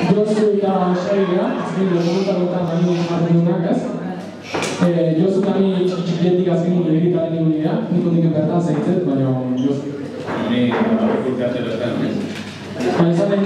Josu eta Xaira, azken dokumentalotan bani jarri dunak, ez? Josu eta ni txikietik azken egitaren egun dira, nik ondiken bertan zeitzet, baina Josu. Ni urtearte bertan, ez? Esan nahi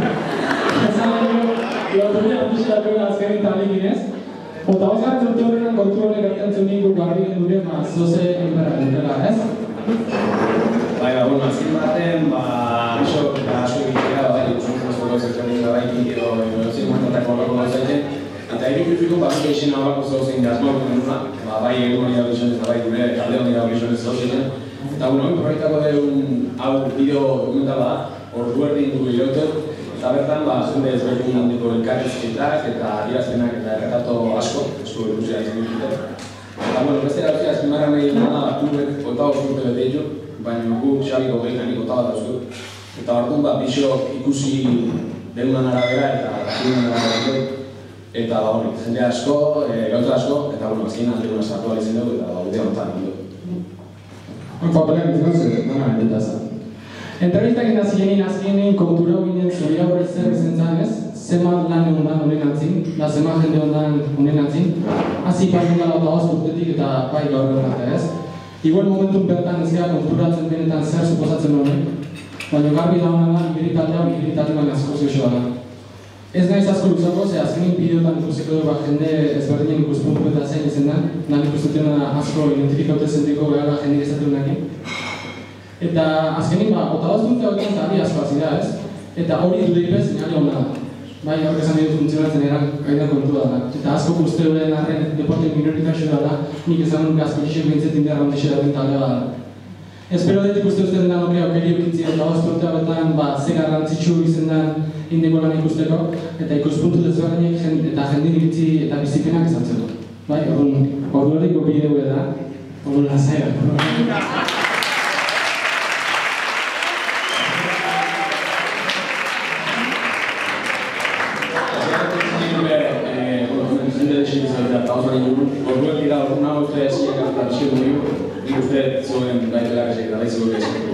lautunean pixelako azken eta aleginez. Eta osgartzen urte horretan kontu horrek gertatzen ningu garbi gendure zoze enberaren dela, ez? Bai, bueno, azken baten, iso eta asko egitea, ikusun zuzko zertzen gabaikin edo zin guantatako horreko gauzaiten. Eta irukifiko, izena horako zauzein jazmoak duguna, bai egun hori abizionez, bai gure kalde hori abizionez zauzein. Eta, bueno, proiektako deun hau bideo dokumentala da, ordu erdin dugu irautu. Eta bertan, jende ezberdin handiko elkarrizketak eta adierazpenak eta erretrato asko ikusia izan dituzte. Eta, bueno, beste erauzia azpimarra nahi dena klubek kota urte bete ditu, baina guk Xabiko gehianik kota bat dauzko. Eta orduan, bisok ikusi denunan arabera eta dakinen arabera. Eta, jende asko, gauza asko, eta, azkenan duguna sartu alizien dugu eta udea honetan dugu. Papelak izan zen, dana endetazan. Entrevistak azkenin kontura ginen zuri aurre zer izan zanez, zemat lan egon honen antzin, da zemat jende honen antzin, hazi pasen gala eta urtetik eta bai gaur egon ez. Igual momentun bertan ez gara konturatzen benetan zer suposatzen honen, baina garbi da honan da, iberitate baina asko zioa da. Ez naiz asko luzako, ze azkenin bideotan ikusiko dugu jende ezberdinen ikuspuntu eta zein izan da, lan ikustutena asko identifikaute zentiko gara jende izaterunakin. Eta azkenin, otagaztuntzea horretan ari asko azida ez, eta hori dudeipez zinari hona da. Bai, horrek esan dugu funtzionatzen gaidan kontua da. Eta asko uste horren arren deporten minoritazioa da, nik esan nuke asko gixen bintzet inderra ondixeraten talde da. Espero dut ikuste uste den danok aukeri eukitzi eta otagaztuntzea horretan ze garrantzitsu izen den indeko lan ikusteko, eta ikuspuntu dezberdinek eta jendin iritzi eta bizipenak esan zen. Bai, ordu horreko bideo da, ordu lasai da. Orduan dira, orduan hau uste eziak eta txiko dugu, nik uste zuen gaitela gazik, da daizu gure ezik.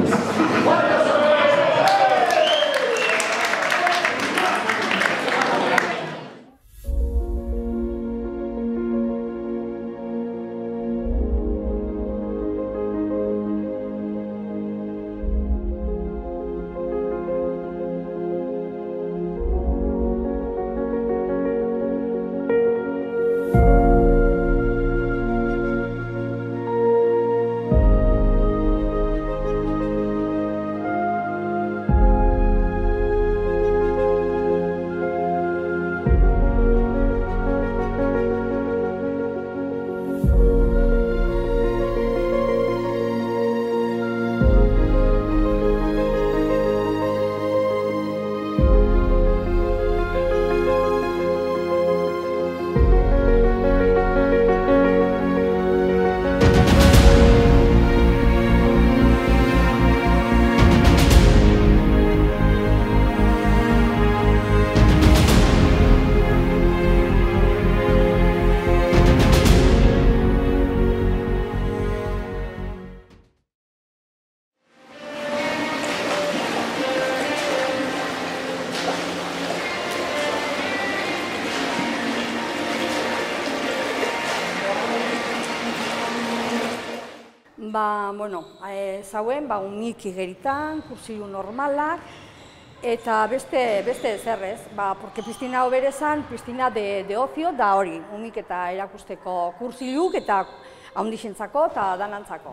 Zauen, unik igeritan, kursilu normalak, eta beste zerrez, porque piztina oberezan, piztina de ocio da hori, unik eta erakusteko kursiluk eta haundixentzako eta danantzako.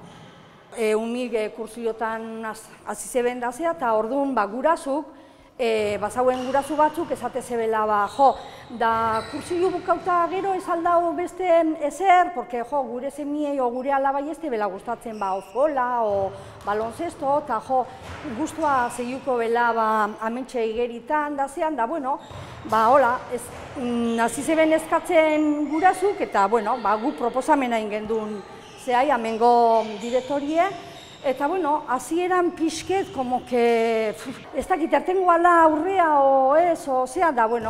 Unik kursilotan hasi zeben dazea, eta orduan gurasuk, bazauen gurasu batzuk esate zebela, da kursilu bukauta gero ez aldau beste ezer, porque gure zemiei o gure alabai ez bela gustatzen ozola o baloncesto, eta gustua zehiuko bela amentxe igeritan dazean, da hola, hasi zeben eskatzen gurasuk, eta gu proposamena ingendun zehai amengo direktorie, eta hasieran pixket, como que ez dakit ertengo ala aurrea o ez, o zea,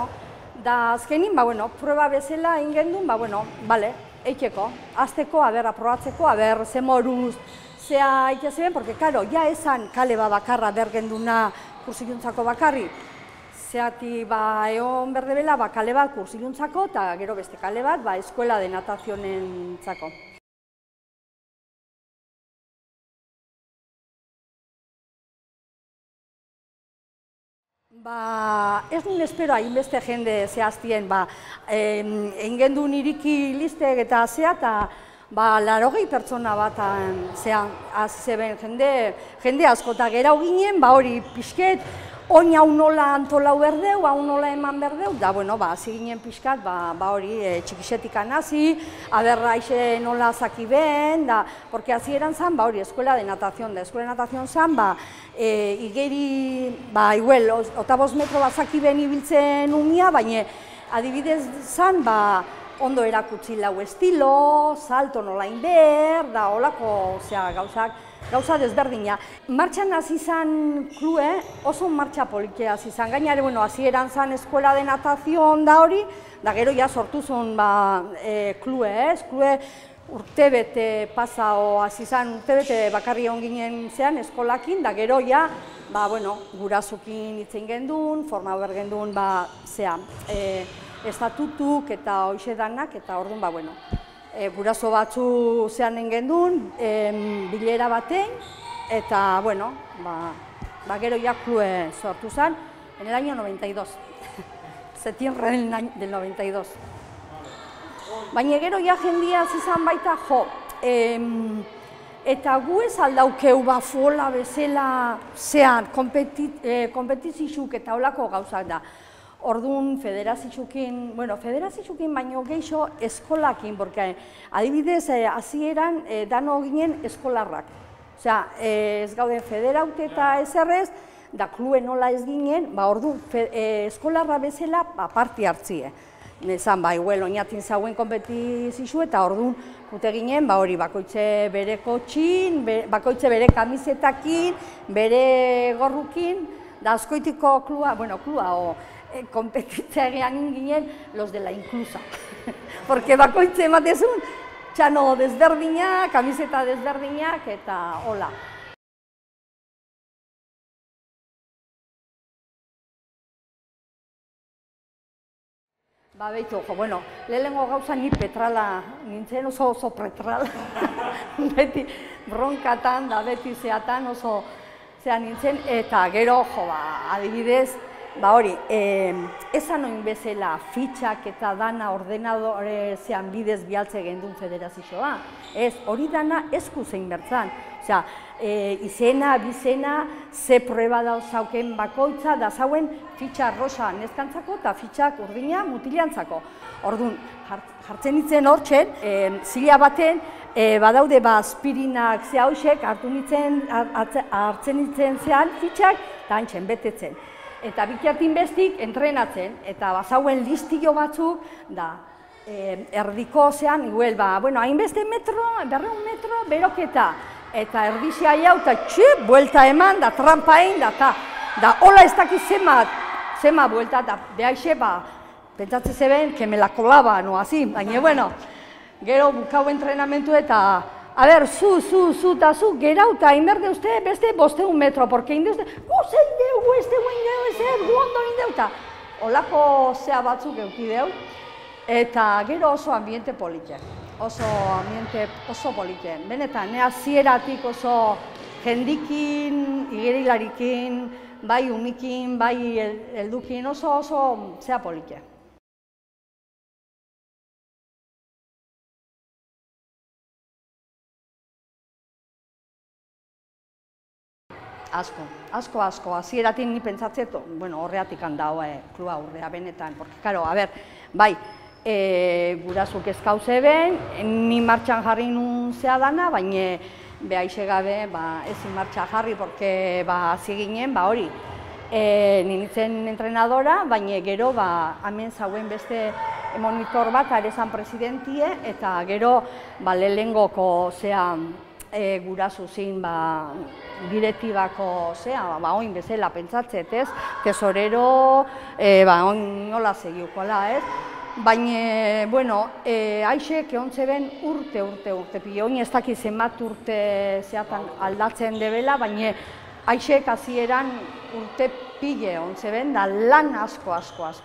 da azkenin, prueba bezala ingendun, bale, eiteko, azteko, aprobatzeko, ze moruz, zea eitezeben, porque, karo, ja esan kale bakarra bergenduna kursikuntzako bakarri, zeati egon berdebela kale bat kursiluntzako eta gero beste kale bat eskuela de natazionentzako. Ez nuen espero hainbeste jende zehaztien, egin gendun iriki listek eta zea, eta 80 pertsona bat zeben jende asko, eta gerau ginen, hori pixket, oin hau nola antolau berdeu, hau nola eman berdeu, da, hasi ginen pixkat, hori txikisetik anazi, aberra ixe nola zaki ben, da, porque hasi eran zan, hori eskuela de natazion, da, eskuela de natazion zan, igeri, igual, 5 metro zaki ben ibiltzen umia, baina adibidez zan, ondo erakutsi lau estilo, salto nola inber, da, holako, gauza desberdina. Martxan hasi zan klue, oso martxa polikia hasi zan. Gainare, hasi eran zan eskuela de natazion da hori, da gero ja sortu zuen klue, klue urtebete pasao hasi zan, urtebete bakarri egon ginen zean eskolakin, da gero ja, gurasokin hitzein gendun, forma bergendun, estatutuk eta hoxe danak, eta orduan, guraso batzu zean engendun, bilera batein, eta, gero ja klue sortu zen, en el año 92, septiembre del 92. Baina gero ja jendia zizan baita jo, eta gu ez aldaukeu fola bezala zean, kompetizizuk eta holako gauzak da. Orduan federazitxukin baino geixo eskolakin, porque adibidez hasieran dano ginen eskolarrak. Osea, ez gauden federaute eta ezerrez, da klue nola ez ginen, orduan eskolarra bezala parti hartzie. Nezan, igual, oinatin zauen kompetizizu eta orduan gute ginen, hori bakoitze bere kotxin, bakoitze bere kamisetakin, bere gorrukin, da askoitiko klua, kompetitzea egean ginen los de la inclusa. Porque bakoitze ematezun, txano desberdinak, kamiseta desberdinak eta hola. Beitu, lehenengo gauza ni petrala nintzen, oso petrala. Beti bronkatan da beti zeatan oso zean nintzen, eta gero, adibidez, hori, ezan oin bezala fitxak eta dana ordenadore zean bidez bialtze gendun federazioa. Ez, hori dana esku zein bertzan. Osea, izena, bizena, ze prueba dauzauken bakoitza, da zauen fitxa rosa neskantzako eta fitxak urdina mutilantzako. Orduan, jartzen ditzen hortzen, zila baten, badaude aspirinak ze hausek hartzen ditzen zean fitxak eta hantxen betetzen. Eta bikiatin bestik entrenatzen, eta bazauen listillo batzuk, da, erdiko zean, iguel, hainbeste metro, 200 metro, beroketa. Eta erdizia jau, eta buelta eman, da, trampa egin, da, hola ez dakiz zema buelta, da, behaixe, pentsatzen zeben, que me la kolaba, no, así, baina, gero bukau entrenamentu eta, a ber, zu, gerau eta inberde uste beste 500 metro, porque inde uste, zein deu, ez gu ondo indeu, eta holako zea batzuk eukideu, eta gero oso ambiente polite, oso polite. Benetan, hasieratik oso jendikin, igerilarikin, bai umikin, bai heldukin, oso zea polite. Asko, hasieratik ni pentsatzet, horreatik handau klua urrea benetan, porque, karo, bai, gurasuk ezkauze ben, ni martxan jarri nun zea dana, baina behaixe gabe ezin martxa jarri, porque hasi ginen, hori, nintzen entrenadora, baina gero hemen zauen beste monitor bat, arezan presidentie, eta gero lehenengoko zea gurasu zin direktibako zea, oin bezala pentsatzet, ez? Tesorero, oin nola segiukola, ez? Baina, haixek egon zeben urte, oin ez dakiz zenbat urte zeatan aldatzen debela, baina haixek hasieran urte pile ontzeben, da lan asko.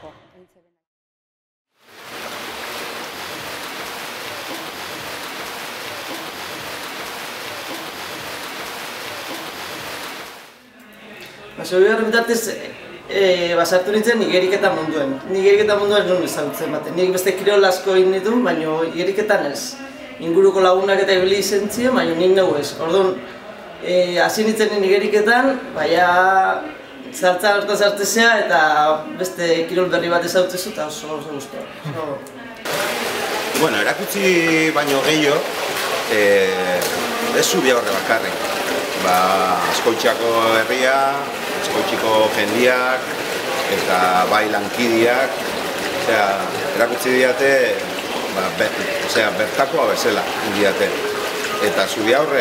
Sobiar bitartez, sartu nintzen igeriketa munduan. Igeriketa munduan non ezagutzen baten. Nik beste kirol asko egin ditu, baina igeriketan ez. Inguruko lagunak eta ibili izan ziren, baina nik nahu ez. Orduan, hasi nintzen igeriketan, baina zartza hortan zartezea eta beste kirol berri bat ezagutzezu eta oso guztua. Bueno, erakutsi baino gehiago, ez Zubiaurre bakarrik. Azkoitxako herria, Azkoitxiko jendiak eta bai lankidiak, erakutsi diate bertakoa bezala diate. Eta Zubiaurre,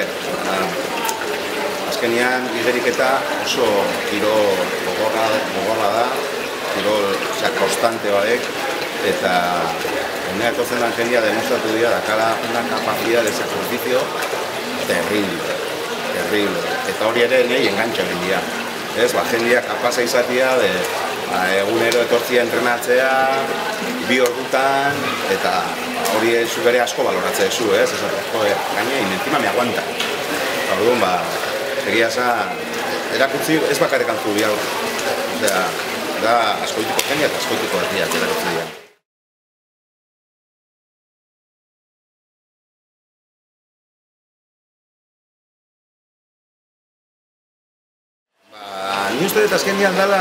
azkenean igeriketa oso kirol gogorra da, kirol konstante baek, eta uneako zen jendia demostratu dira dakala una capacidad de sacrificio terrible. Eta hori ere nahi engantxa gendia. Jendia kapasa izatea, egunero etortzia entrenatzea, 2 ordutan, eta hori zu bere asko baloratzea zu, gaina, encima me aguanta. Orduan, egia esan, erakutsi ez bakarrik Zubiaurre. Da Azkoitiko jendia eta Azkoitiko herriak erakutsi dira. Ni uste dut azkenean dela,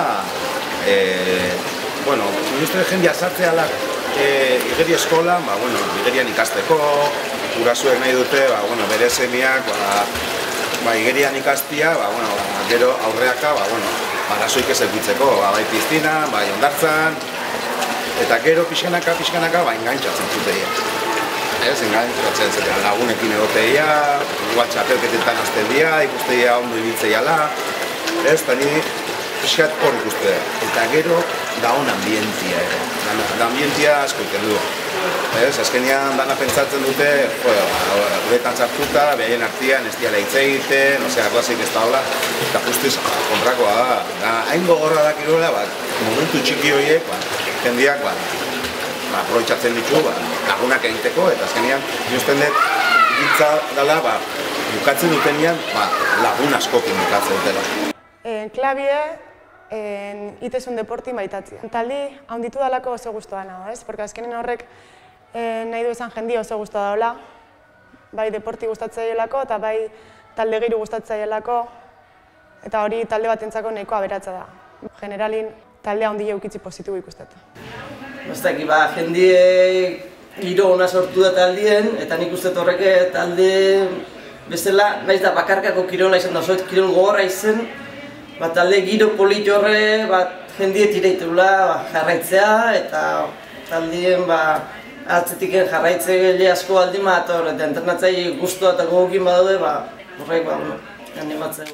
ni uste dut jendia sartzea dela igeri eskolan, igerian ikasteko, gurasoek nahi dute, bere semiak, igerian ikastia, gero aurreaka, arazoik ez edukitzeko, bai piztina, bai hondartzan, eta gero pixkanaka, engantzatzen zuteia. Engantzatzen zuten lagunekin egoteia, igual txapelketetan azten dira, ikusteia ondo ibiltzeiala, eta nire pixkat hor ikuste. Eta gero da hon ambientia ere. Da ambientia asko iten du. Azkenean dana pentsatzen dute, guretan txartuta, behaien artian ez diala hitz egiten, klasik ez da hola, eta justiz kontrakoa da. Hain gogorra da kirola, momentu txiki horiek, jendiak aprobetxatzen ditu, lagunak egiteko, eta azkenean justen dut giltza dela, bukatzen dutenean, lagun askokin bukatzen dutela. Klabie, itez un deporti maitatzea. Taldi haunditu dalako oso guztua nago, porque azkenen horrek nahi du esan jendia oso guztua daula, bai deporti gustatzaielako eta bai talde giru gustatzaielako, eta hori talde batentzako nahiko aberatsa da. Generalin taldea haundi eukitzi positibo ikustet. Bastaki, jendie giro ona sortu da taldien, eta nik uste horrek talde bezala, nahiz da bakarkako kirola izan da, osoet kirol gogorra izen, talde giro polit horre, jendie tireitula jarraitzea, eta taldien atzetiken jarraitze asko aldin bat, eta entrenatzaile guztua eta gogokin badaude, horrek animatzea.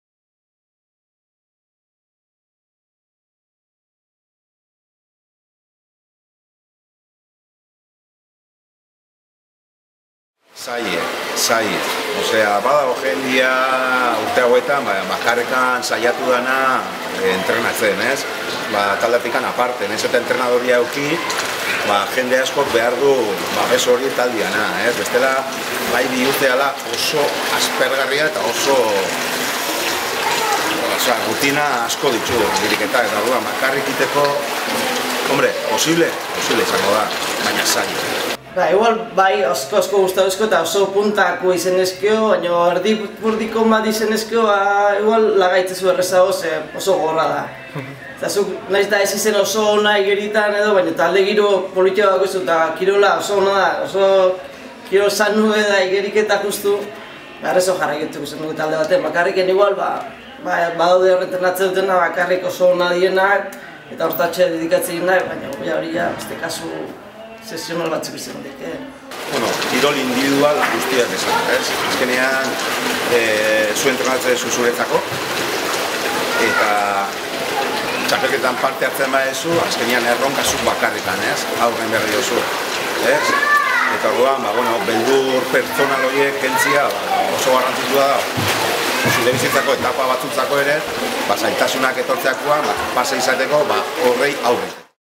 Zaie. Badago jendia urte hauetan bakarrekan saiatu dana entrenatzen, taldeatikan aparte, eta entrenadoria euki, jende askok behar du babes hori taldiana, bestela bai bihurteala oso aspergarria eta oso rutina asko ditu diriketak, eta orduan bakarrik iteko, posible izango da, baina zaie. Igual bai asko gustaduzko eta oso puntako izenezkio, baina erdipurdiko bat izenezkio igual lagaitzezu errezago oso gorra da. Eta zuk nahiz da ez izen oso ona igeritan edo, baina talde giro politiko dago izu eta kirola oso ona da, oso kirol sanu da igeriketak ustu, errezo jarraiketuk izan dugu talde baten. Bakarriken igual badaude horren entrenatzen dutena bakarrik oso ona dienak eta hortatxe dedikatzen nahi, baina hori beste kasu sesional batzuk izan dike. Kirol individual guztiak esan, azkenean zu entrenatzen zuretzako, eta txapelketan parte hartzen badezu, azkenean erronkazuk bakarrikan, aurren berri dozu. Eta orduan, beldur pertsonal horiek kentzia oso garrantzitsua da. zure bizitzako etapa batzutzako ere, zailtasunak etortzeakoan, pase izateko horrei aurre.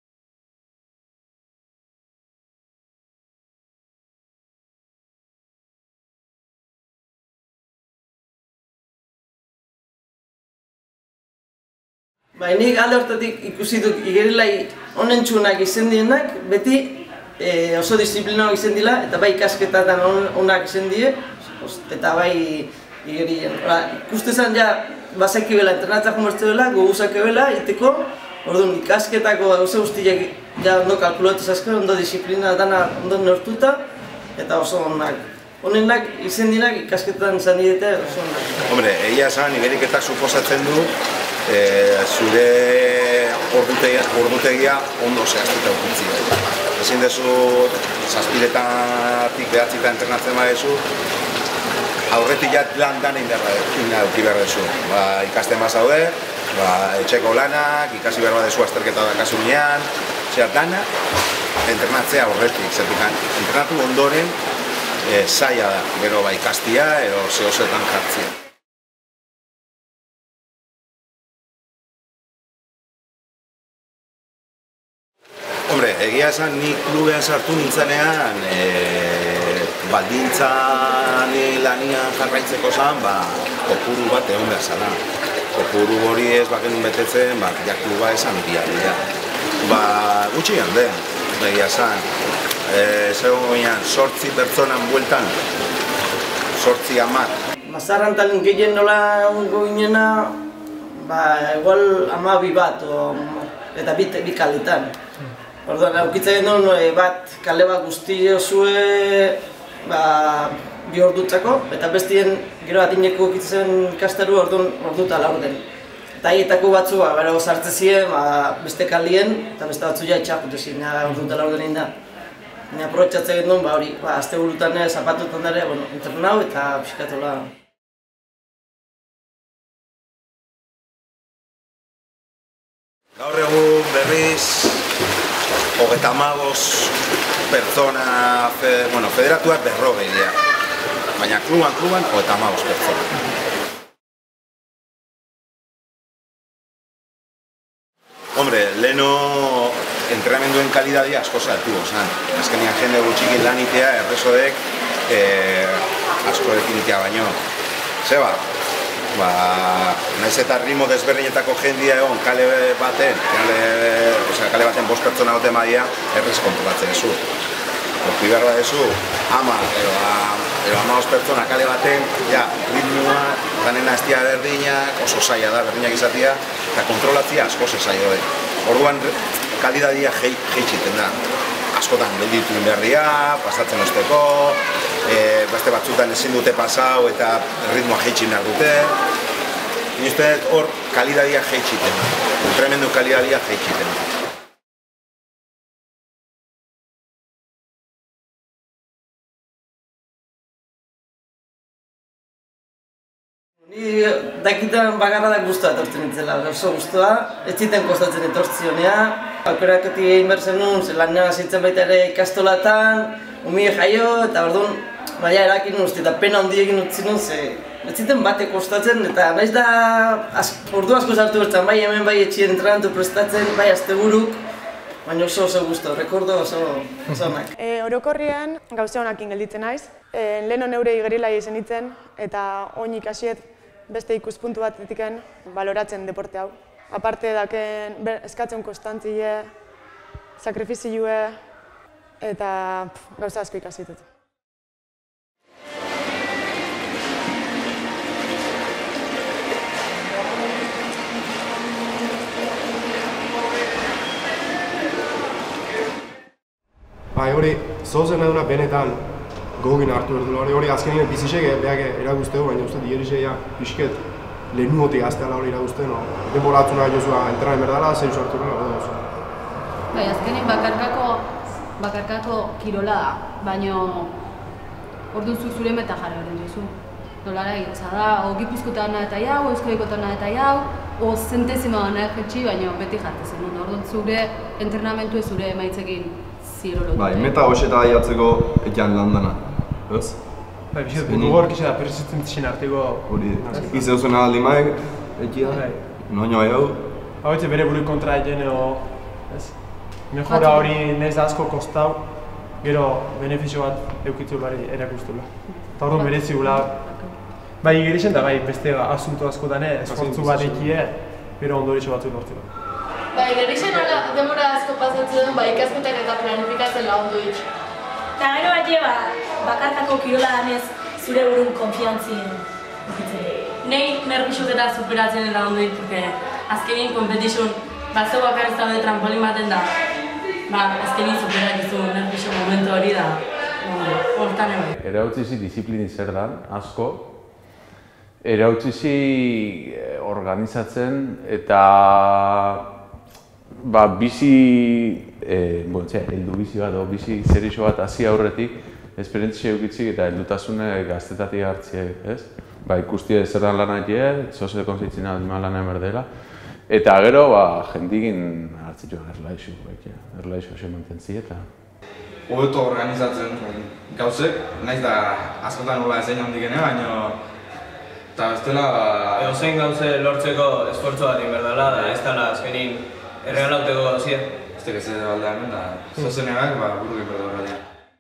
Nik alde hortatik ikusi dut igerilai onentsunak izen dienak, beti oso disiplinago izen dila, eta bai ikasketatan onak izen die, eta bai igerien. Ikustezan ja, basaki bela, entrenatzak jumertze bela, goguzak bela, iteko, orduan ikasketako gauza guztiak ja ondo kalkulatu zazko, ondo disiplina dana ondo neurtuta, eta oso onak. Honenak izen dienak ikasketan izan direte oso onak. Hombre, egia esan, igeriketak suposatzen du, zure ordutegia ondo zehaztuta ukitzi. Ezin dezu, 7-etatik 9 entrenatzen badezu, aurretik ja lan dana eduki behar dezu. Ikasten bazaude, etxeko lanak, ikasi behar badezu azterketa dakasunean, dana entrenatzea aurretik, zertikan. Entrenatu ondoren zaila da, gero ikastia edo zehozetan jartzea. Hombre, egia esan nik klubean sartu nintzenean baldintzan lanian jarraitzeko zan, kopuru bat egon behar zala. Kopuru hori ez bakenun betetzen, ja kluba esan bialea. Gutxi hande, egia esan. Zegoen goian, 8 pertsonan bueltan, 8 10. Mazarran talen gehien nola goinena, igual 12 bat, eta bi kaletan. Orduan, aukitzen duen bat kale bat guzti osue bi ordutzako, eta bestien gero atineko aukitzen ikastaru orduta laurden. Eta haietako batzu, bero sartze ziren beste kalien, eta beste batzu ja itxakute ziren, orduta laurden egin da. Baina aprobetxatzen duen, hori, azte burutan zapatutan dara, entrenau eta pixkatola. Gaur egun berriz, 35 pertsona, federatuak 40 dira, baina kluban 35 pertsona. Hombre, leheno entrenamenduen kalidadia asko saltu, azkenean jende gutxikin lan itea, errezodek asko dekinitea baino. Zeba, naiz eta ritmo desberdinetako jendia egon kale baten 5 pertsona gote madia, errez kontrolatzen zu. Horti behar badezu, 10 edo 15 pertsona kale baten, ritmoa, danen aztia berdinak, oso zaila da berdinak izatea, eta kontrolatzea asko zezaio. Orduan, kalidadia jeitxiten da. Askotan gelditu berria, pasatzen osteko, beste batzutan ezin dute pasau eta ritmoa jeitxin behar dute. Nizte hor kalidadia jeitxiten da, tremendu kalidadia jeitxiten da. Ni dakitan bagarra da guztua etortzen nintzela, oso guztua. Ez ziten kostatzen etortzionea. Aukerakati egin behar zenun, lanean zitzen baita ere ikastolatan, umie jaio, eta orduan erakin uste, eta pena handi egin utzi nun, ez ziten bate kostatzen, eta naiz da ordu asko sartu bertzen, bai hemen bai etxien entrenatu prestatzen, bai asteburuk, baina oso guztua, rekordo oso onak. Orokorrian gauza honakin gelditzen naiz. Leheno neure igerilai izen ditzen, eta oin ikasiet beste ikuspuntu batetiken baloratzen deporte hau. Aparte daken eskatzen konstantzile, sakrifizioe, eta gauza asko ikasi dut. Hori, zozen eduna benetan gogin hartu erdula hori azkenien bizisek behak eraguztegu, baina uste digerisea pixket lehenuotik azteala hori eraguzten, denboratzen nahi jozua entrenan berdala, zeizu hartu erdula. Bai, azkenin bakarkako kirola da, baina orduan zure meta jarri horren jozu. Dolara egitza da, o Gipuzkoetan nahi eta jau, Euskadikoetan nahi eta jau, o zentezima nahi jetxi, baina beti jartezen. Orduan zure entrenamentu zure emaitzekin zirolotu. Bai, meta hoxeta daiatzeko ekian landana, ez? Bizet, dugu horkixe da persistentzien arteko... Hori, izan zuen aldi maek, egia, noño hau. Hau etxe bere buru kontra egin edo... Mejora hori nez asko kostau, gero benefizio bat eukitzu bari erakustula. Eta hori merezi gula... Bai gerixen da bai beste asunto askotan esfortzu bat ekie, gero ondoritxo batzu lortzeko. Bai, gerixen demora asko pasatzen bai ikasketak eta planifikatzen lagundu ditxu. Eta gero bat bakarkako kirola danez zure burun konfiantzien. Nei nervixuk eta superatzen lagundu dit, porque azkenin competition bazeu bakar ez daude trampolin baten da. Azkenin superak izu nervixuk momentu hori da. Hortan ebai. Erautzizi disiplini zer dan, asko. Erautzizi organizatzen eta bizi, heldu bizi bat, bizi zerixo bat hasi aurretik esperientzia eukitzik eta heldutasune gaztetatik hartziek, ez? Ikustie zer dan lan egitea, zoze konzitzen adima lan emerdela. Eta gero, jendikin hartzitzu erlaixo hasi mantentzi eta... Hobeto organizatzen gauzek, naiz da askotan nola ezein handikene, baina... Eta bestela... Edozein gauze lortzeko esfortzu bat inberdala, da ez dala azkenin erregalauteko gauzia. Ez tek ez edo alde hemen, da zozeneak buru inberdu horretia.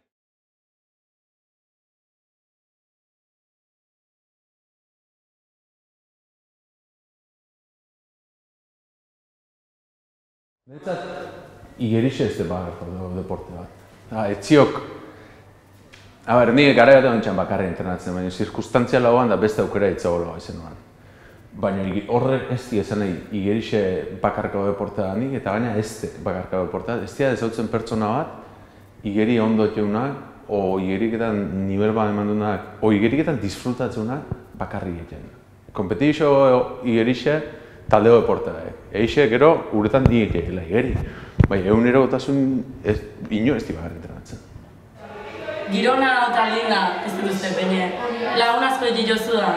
Netzat, igerixe ez deporte bat. Etziok... Ni gara bat egon bakarri entrenatzen, baina zirkustantziala hoan da beste aukera itzagoela izen noan. Baina horrek ez di esan nahi igerixe bakarkako deportea danik, eta gaina ez bakarkako deportea. Ez dira ezautzen pertsona bat, igeri ondo etxeunak, o igeriketan nivel bat eman duenak, o igeriketan disfrutatzenak bakarri egiten. Kompetizio igerixe taldeo deportea. Eixe gero uretan diek egela igeri. Baina egunero gotasun ino ez di bakarri entrenatzen. Girona eta linda ez dut uste pene. Lagun asko egi jozu da.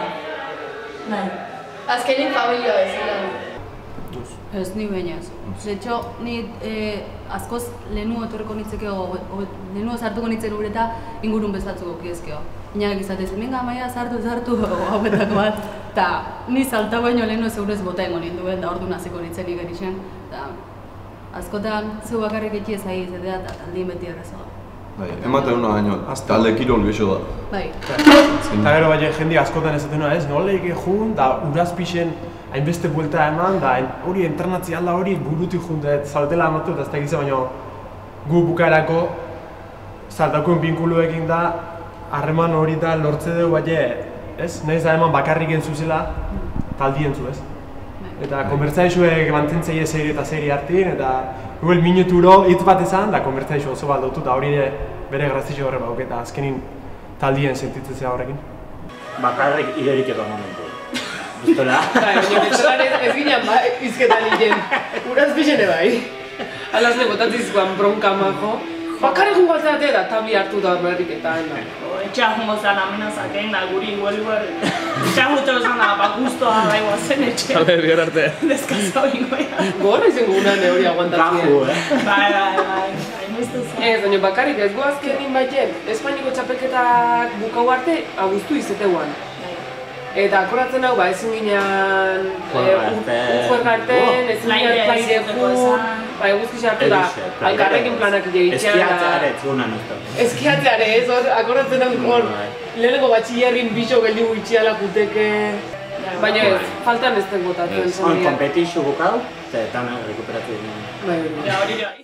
Azkenin familia bezala. Ez, ni bainaz. Zetxo, ni askoz lehenu etorreko nitzeke, lehenu sartuko nitzen ureta ingurun bezatzuko kiezkeo. Inak izatez, minga maia sartu hauetako bat. Eta ni salta baino lehenu zeurez bota ingo ninduen, da ordu naziko nitzen igerixen. Askotan, zeu bakarrik eki ezai izatea eta taldin beti errezoa. Ematen una baino, talde kirol bixo da. Bai. Eta gero bai jende askotan ezatena ez, nola ege jun, da urazpixen hainbeste buelta eman, da hori entrenatzi alda hori burutik jun, saltela amatu eta ez da egize baino gu bukaerako saltakoen binkuluekin da harreman hori da lortze dugu bai ez? Nahiz da eman bakarrik entzuzela taldien zu ez. Eta konbertsaizuek mantentzeie serie eta serie hartin, eta Google minuturo hitz bat ezan, da konbertsaizu oso bat dutu, eta hori bere grazitxo horre bauk, eta azkenin taldien sentitzea horrekin. Bakarrik igerik edo momentu. Guztola? Baina betxolan ez ginen izketan igen. Uraz bixene bai. Alazne botatzizkoan bronka majo. Bakarrik jungatzea da tabi hartu da horretik eta Etxea jungo zan amenazakein da guri igual. Etxea juto zan da guztoa da iguazen etxe. Hale, bihar arte. Deskazau ingoia. Gorra izango unan hori aguantatzen. Gafu, Bai. Ez, baina bakarrik ez goazkenin baiet, Espainiko txapelketak bukau arte, abuztu izeteuan. Eta akoratzen hau, ezin ginean ujuergarten, ezin ginean plairekun, guzti sartu da, alkarrekin planak egitxea da... Eskiatzeare ez gunan usta. Eskiatzeare ez, akoratzen hau, lehenengo batxillerrin bixo geldi gutxiala kuteke... Baina ez, faltan ez den botatzen. On kompetixu bukau, eta rekuperatu egin. Ja, hori bai.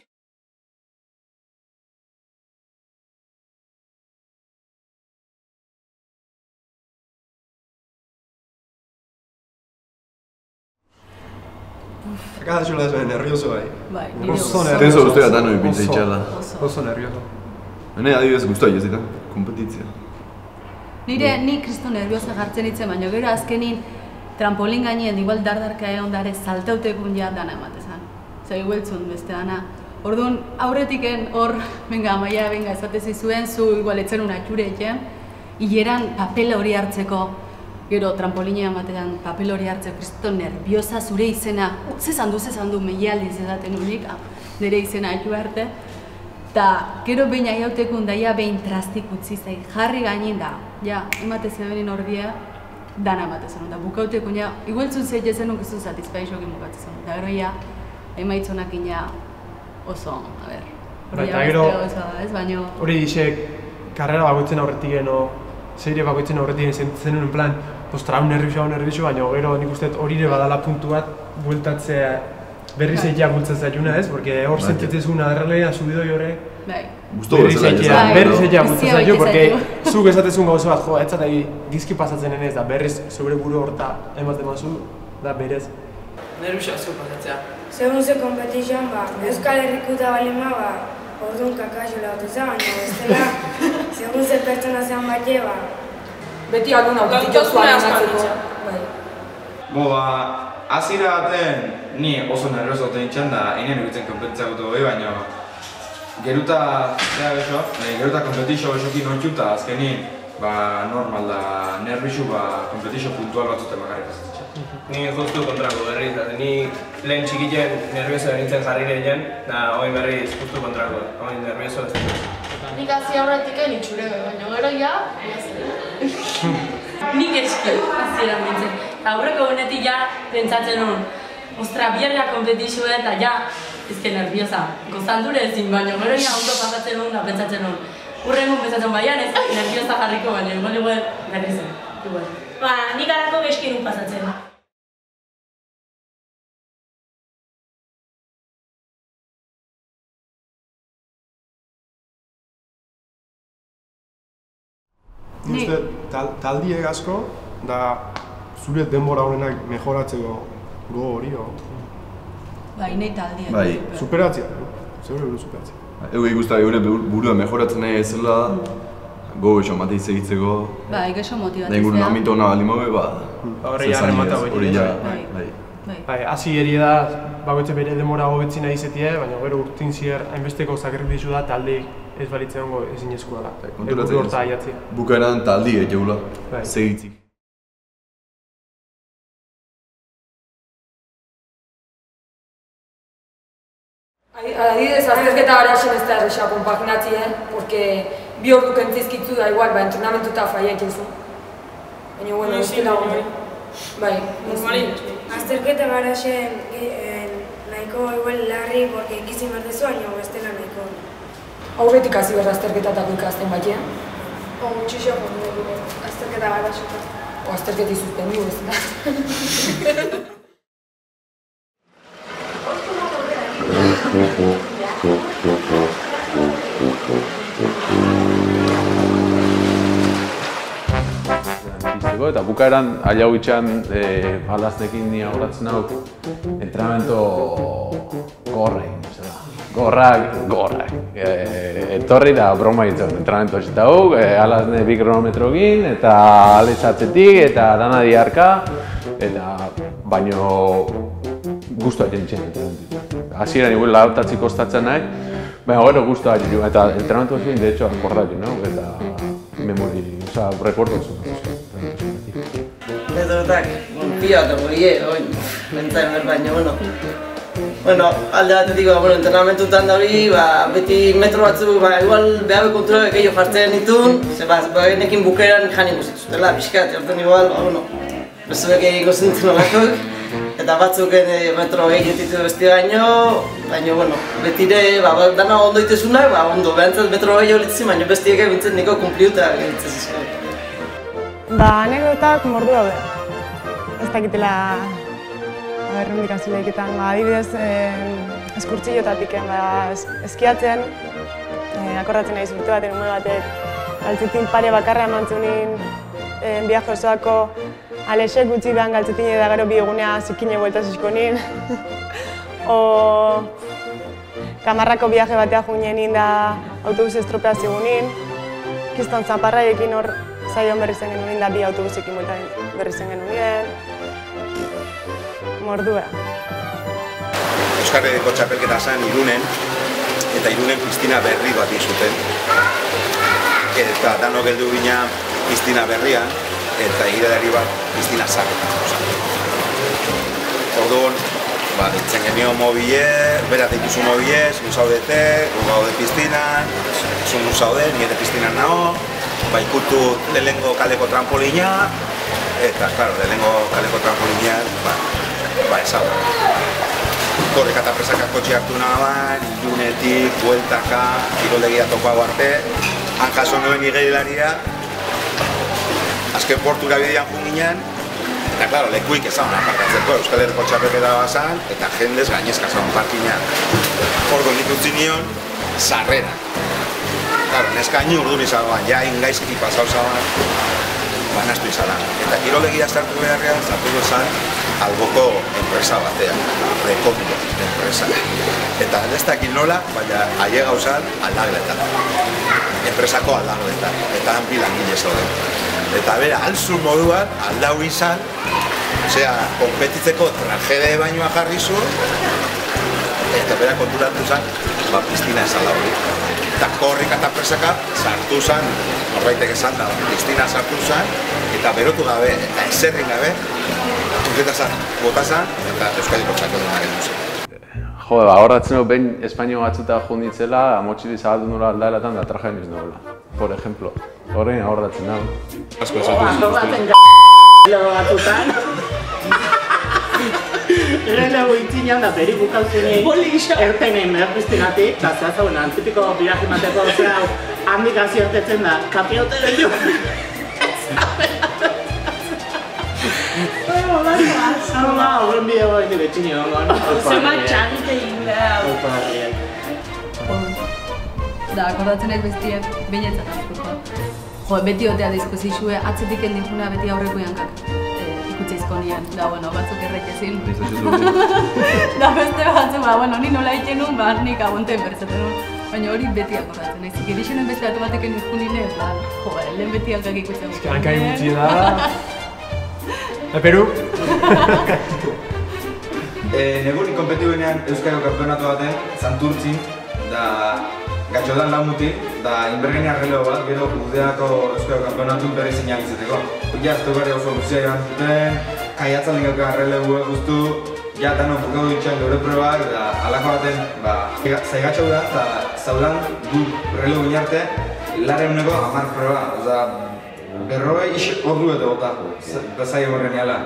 Cada xula ez nervioso bai. Bai, oso nervioso. Tenso guztia da noi pinta itxala. Oso nervioso. Hene adibidez guztua jazita, kompetitzia. Ni kristo nerviosa jartzen itzen, baina gero azkenin trampolin gainien, igual dardarka egon dare saltautekun ja dana ematezan. Zer igueltzun beste dana. Orduan aurretiken hor, amaia, esatez izuen, zu igual etzen una txure eken, hileran papel hori hartzeko, gero trampolinean batean papel hori hartzeko, kristo nerviosa zure izena, zezan du, meialdiz edaten unik, nire izena aitu arte. Eta gero behin aiautekun daia behin trastik utzi zain, jarri gainin da, ja, emate zebenin ordea, dana emate zenun, da bukautekun, ja, igueltzun zei zenun gizun satisfaixokin bukatzen zenun, da gero ja, emaitzonakin ja oso, a ber, hori ja oso da, ez, baino... Hori disek, karrera bakoitzen aurretik geno, serie bakoitzen aurretik zenun en plan, ostra, hau nervioso, baina gero nik uste hori ere badala puntu bat, bueltatzea berriz egiak bultzen zailuna ez, porque hor sentitzezun aderralean subidoi horrek, berriz egiak bultzen zailo, porque zuk esatezun gauza bat, jo, etzat gizki pasatzen enez, da berriz zure buru horta ematen mazu, da berez. Nervioso asko pasatzea. Segun ze competition, Euskal Herrikuta balima, orduan kakaxola oteza, baina bestela, segun ze pertsona zean bate, beti algun aurkitu zuen askatzeko. Hasiera baten ni oso nervioso oten nintzen da einen egitzen konpetitzako baina geruta kompetizio besokin ontsuta azkenin normal da nervioso kompetizio puntual batzuten bakarrik pasatzen. Ni justu kontrako berriz, ni lehen txikiten nervioso nintzen jarri gehien, da hori berriz justu kontrako, hori nervioso ez. Nik hasi aurretik itxure, baina gero ja, nik eski hasieran nintzen. Aurreko honetik ja pentsatzen hon, ostra, bierra kompetizioa eta ja, ezke nerviosa. Gozaldure ezin, baina gero ja ondo pasatzen hon da pentsatzen hon. Urrengo pentsatzen baian ez, nerviosa jarriko, baina igual berriz zen. Nik alako geskirun pasatzen. Ni uste taldiek asko, da zure denbora honenak mejoratzeko go hori, Bai, nahi taldiek. Bai, superatzea, zeure buru superatzea. Ego ikusta gure burua mejoratzen nahi ezela, go eixo mate izegitzeko. Bai, gexo motibatzea. Nahi gure nahmintu hona bali mobe, horre ja remata hori. Bai, hasi eri da, bakoitze bere denbora hobetzen nahi izetie, baina gero urtin zier hainbesteko sakrifizu da taldeik ez balitzen hongo ezinezkoa da. Eburu horta aiatzea. Bukaeran taldi egula, segitzik. Adibidez, azterketa garaxen ez da erresa konpaginatzea, porque bi ordu kentzizkitzu da igual, entrenamentuta faiak zu. Baina, bueno, ez dela hori. Bai, azterketa garaxen nahiko igual larri, porque ikizin berdezu, baina ez dela nahiko. Aurretik hasi behar azterketatako ikasten batean? Txixo, azterketa garaxen. Azterketi suspendiu ez da. Eta bukaeran ailau itxan balaznekin nia horatzen hau entrenamento gorrak. Etorri da broma ditzen entrenamento esita hau, alazne 2 kilometro egin eta alezatzetik eta dana diarka eta baino guztua jentzen entrenamentu. Hasieran igual lautatzi kostatzen nahi, baina gero guztua jentzen eta entrenamentu ezin de hecho akordatu, eta memori, rekordu zuen. Edotak, pila bat egoie, bentzain baina, bueno, alde batetik, entrenamentutan da hori, beti metro batzu, igual behabe kontura gehiago jartzen ditun, ze genekin bukeran janin guzituztela, pixkat, horten igual, bezuek egingo zintzen olakok, eta batzuk metro gehiago ditu besti baino, betire, dana ondo ditezunak, ondo, behantzat metro gehiago litzizin, baina bestiek bintzen niko kumpliuta gelitzen zizko. Anekdotak mordu daude. Ez dakitela errundik azileiketan. Adibidez, eskurtzilotatik eskiatzen, akordatzen nahi zurtu baten ume batek, galtzetin pare bakarra eman zunin biaje osoako alexek gutxi behan galtzetin eta gero bi egunea zikine bueltaz eskonin. Kamarrako biaje batea junenin da autobus estropeaz egunin. Kiston zaparraiekin hor zaion berri zen genuen da bi autobusekin berri zen genuen. Mordua. Euskal Herriko txapelketa zen Irunen, eta Irunen piztina berri bat izuten. Eta danok heldu gina piztina berrian, eta egiradari bat piztina zaketan. Orduan, ditzen genio mobile, beraz dituzu mobile, zun zaudete, gaude piztinan, zun zaude, nire piztinan nago, ikutu lehenengo kaleko trampolina, eta, klaro, lehenengo kaleko trampolina, ezau. Korrika eta presaka kotxe hartu nagoan, ilunetik, bueltaka, kiroldegia topago arte, han jaso nuen igerilaria, azken portura bidean junginan, eta, klaro, lekuik ezagun aparkatzeko, Euskal Herriko txapelketa bazan, eta jendez gainezka zaun parkina. Orduan nik utzi nion, sarrera. Claro, neskaini urdun izagoan, ja ingaizki pasau zagoan, banaztu izalan. Eta kiroldegia sartu beharrean, sartu duzan, alboko enpresa batean, Rekondo enpresa. Eta ez dakit nola, baina aie gauzan aldagletan. Enpresako aldagletan, eta han bilangile zauden. Eta bera, alzun moduan, aldau izan, osea, konpetitzeko tragede bainoa jarri zuen, eta bera konturatu zen, piztina esan hori. Eta korrika eta presaka sartu zen, norbaitek esan da, piztina sartu zen, eta berotu gabe, eta eserrin gabe, bota zen, eta Euskadiko txapelketa egin zen. Jode, horretzen dut behin Espainio batzuta junditzela, amotxili zabaldu nula aldaelatan da trajean iz nubela. Por ejemplo, horrein ahorratzen dago. Asko esatu Ahorratzen batzutan. Errelego itzinean da beri bukautzen ertenen merpiztinatik, eta zehazauen antipiko biraji mateko zea handik aziotetzen da, kapiote gehiago. Horren bideo goi nire txini gongon. Zema txante indau. Da, akordatzen ez bestiak beinetzat aztuko. Jo, beti otea dizkozizue, atzetik eldikuna beti aurreko jankak ikutzeizko nian. Da, bueno, batzuk erretezin. Da, beste batzuk, bueno, ni nola iten nun, nik abonten berzaten nun. Baina hori beti akordatzen naiz. Gerixenen beste atu bateken izkunine, jo, lehen beti hankak ikutzen. Ez que hankai gutxi da. Peru? Negunik konpetiu benean Euskadiko kampeonatu baten, Santurtzin, da gatxodan lamuti, da inbergenia releo bat, gero udeako Euskadiko kampeonatu berri seinalizeteko. Ja, ez dugu oso luzea joan zuten, kaiatzaldik gauka relegu guztu, ja, eta non bukatu ditxan geure probak, da alako baten, zaigatxau da, eta zaudan du relegu inarte, lareuneko 10 proba, oza, berrogei ordu bete bota, bezai horren eala.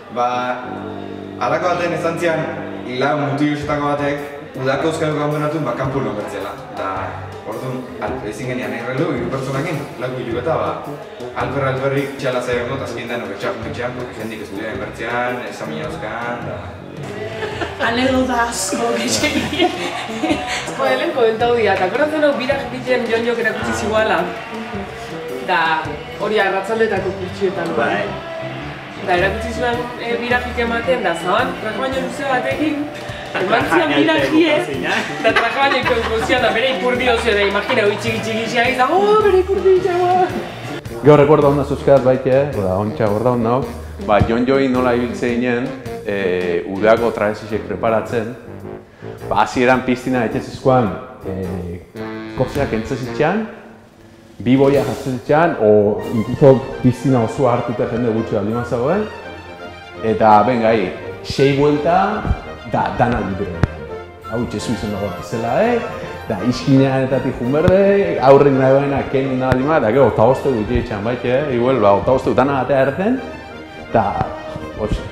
Alako baten izan zian, lau mutiluzetako batek, udako Euskadiko kampeonatun kanpu lokertzela. Eta, orduan, ezin genian errelu, hiru pertsonakin, lagu hiluketa, alperrik txala zaion dut, azkin denok etxak mitxean, porque jendik ez dira enbertzean, examina euskan, Anekdota asko gitxekin. Lehen komentau dira, eta akordatzen hau birak egiten Jon-Jok erakutsi ziguala. Da, hori arratzaldetako kurtsuetan. Da, erakutsi zuen birakik ematen, da, zaban, traje baino luze batekin, eman zian birakie, da traje baino ikonkozian, da, bere ipurdio zio, da, imagina, hoi txiki-txiki da, bere ipurdio txagoa. Gero rekorda hona zuzkeat baite, ontsa gorda hon nauk, Jon-Joi nola ibiltze ginen, udeako travesisek preparatzen, hasieran piztina etxezizkoan kozeak entzezitxean, bi boia jartzezitxean, o inkluso piztina osoa hartute jende gutxi aldiman zagoen, eta ben gai, 6 buelta, da dana libre. Hau itxezu izan dago bezala, da iskineanetatik junberde, aurrik nahi baina ken aldiman, eta gero, 8 dut itxean baite, igual, 8 dut dana batea erten, eta,